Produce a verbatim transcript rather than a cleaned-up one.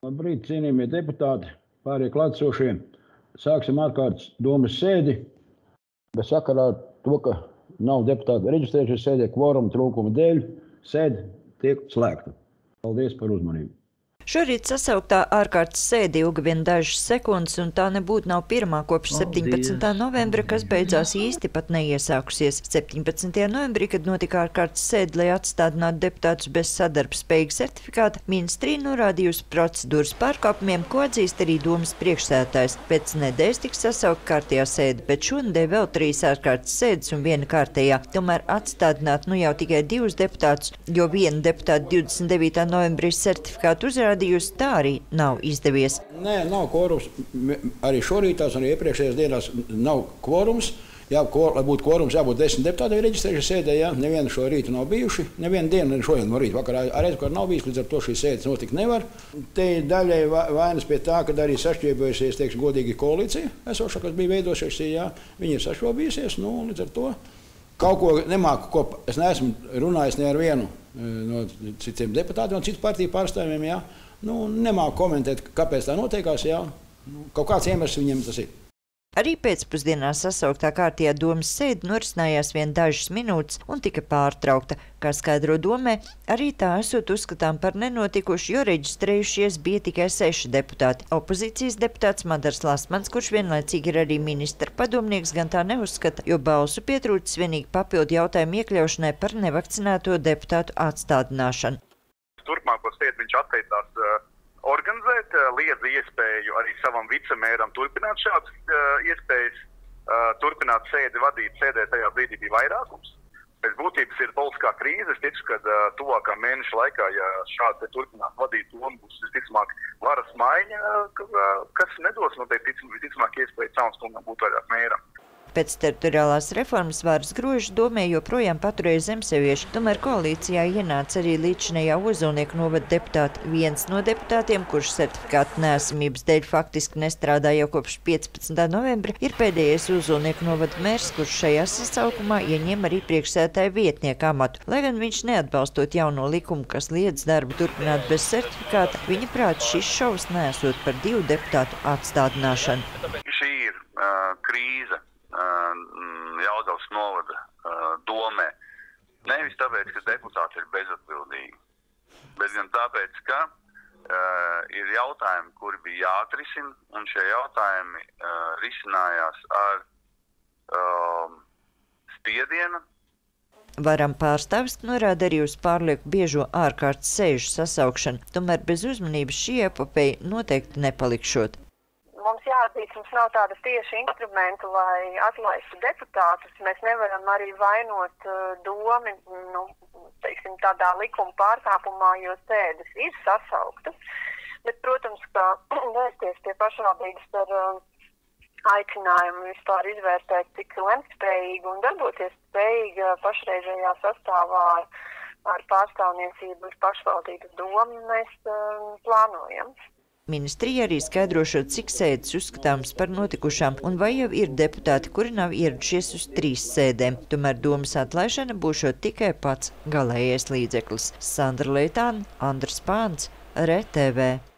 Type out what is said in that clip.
Labrīt, cienījamie deputāti, pārējie klātesošie. Sāksim ārkārtas domas sēdi, bet sakarā ar to, ka nav deputāti reģistrējušies sēdē kvoruma trūkuma dēļ, sēde tiek slēgta. Paldies par uzmanību. Šorīt sasauktā ārkārtas sēde ilga vien dažas sekundes, un tā nebūtu nav pirmā kopš septiņpadsmitā novembra, kas beidzās īsti pat neiesākusies. septiņpadsmitajā novembrī, kad notika ārkārtas sēde, lai atstādinātu deputātus bez sadarbspējīga certifikāta, ministrija norādījusi procedūras pārkāpumiem, ko atzīst arī domas priekšsēdētājs. Pēc nedēļas tiks sasaukt kārtējā sēde, bet šonedēļ vēl trīs ārkārtas sēdes un viena kārtējā. Tomēr atstādināt nu jau tikai divus deputātus, jo viena deputāta divdesmit devītā novembrī certifikātu uzrādījusi, tā arī nav izdevies. Nē, nav kvorums. Arī šorītās un iepriekšējās dienās nav kvorums. Jā, kor, lai būtu kvorums, jābūt desmit deputātiem reģistrējušies sēdē. Jā. Nevienu šo rītu nav bijuši. Nevienu dienu, ne šodien no rīta vakarā arī nav bijis, līdz ar to šīs sēdes notikt nevar. Te daļai vainas pie tā, ka arī sašķiepojusies, teiksim, godīgi koalīcija esošā, kas bija veidojusies, jā, viņi ir sašķobījusies, nu, līdz ar to kaut ko nemāku, ko es neesmu runājis ne ar vienu no citiem deputātiem un citu partiju pārstāvjiem, jā. Nu, nemāku komentēt, kāpēc tā notiekās, jā. Nu, kaut kāds iemesls viņiem tas ir. Arī pēcpusdienā sasauktā kārtējā domas sēde norisinājās vien dažas minūtes un tika pārtraukta. Kā skaidro domē, arī tā esot uzskatām par nenotikuši, jo reģistrējušies bija tikai seši deputāti. Opozīcijas deputāts Madars Lasmans, kurš vienlaicīgi ir arī ministra padomnieks, gan tā neuzskata, jo balsu pietrūcis vienīgi papildu jautājumu iekļaušanai par nevakcinēto deputātu atstādināšanu. Turpmāko sēdi viņš atteicās uh, organizēt, uh, liedza iespēju arī savam vicemēram turpināt šādas uh, iespējas, uh, turpināt sēdi vadīt, sēdē tajā brīdī bija vairākums. Pēc būtības ir politiskā krīze, es ticu, ka uh, tuvākā mēneša laikā, ja šādi turpināt vadīt domu, būs visticamāk varas maiņa, uh, kas nedos noteikti visticamāk iespēju Caunskungam būt vairāk mēram. Pēc teritoriālās reformas varas grožu domē joprojām paturēja zemsevieši, tomēr koalīcijā ienāca arī līdzinējā Ozolnieku novada deputāti. Viens no deputātiem, kurš certifikāta neesamības dēļ faktiski nestrādā jau kopš piecpadsmitā novembra, ir pēdējais Ozolnieku novada mērs, kurš šajā sasaukumā ieņem arī priekšsēdētāja vietnieka amatu. Lai gan viņš neatbalstot jauno likumu, kas liedz darbu turpināt bez certifikāta, viņa prāt šis šovs neesot par divu deputātu atstādināšanu. Šī ir uh, krīze. Jelgavas novada uh, domē. Nevis tāpēc, ka deputāti ir bezatbildīgi, bet gan tāpēc, ka uh, ir jautājumi, kuri bija jāatrisina, un šie jautājumi uh, risinājās ar uh, spiedienu. Varam pārstāvis norāda arī uz pārlieku biežo ārkārtas sēžu sasaukšanu, tomēr bez uzmanības šī epopeja noteikti nepalikšot. Mums jāatzīst, mums nav tāda tieši instrumenta, lai atlaistu deputātus. Mēs nevaram arī vainot uh, domi, nu, teiksim, tādā likuma pārkāpumā, jo sēdes ir sasauktas. Bet, protams, ka vērsties pie pašvaldības ar uh, aicinājumu vispār izvērtēt, cik lemtspējīgi un darboties spējīga pašreizējā sastāvā ar, ar pārstāvniecību uz pašvaldības domu mēs uh, plānojam. Ministrija arī skaidrošot, cik sēdes uzskatāms par notikušām un vai jau ir deputāti, kuri nav ieradušies uz trīs sēdēm. Tomēr domas atlaišana būšot tikai pats galējais līdzeklis. Sandra Leitāna, Andrs Pāns, R T V.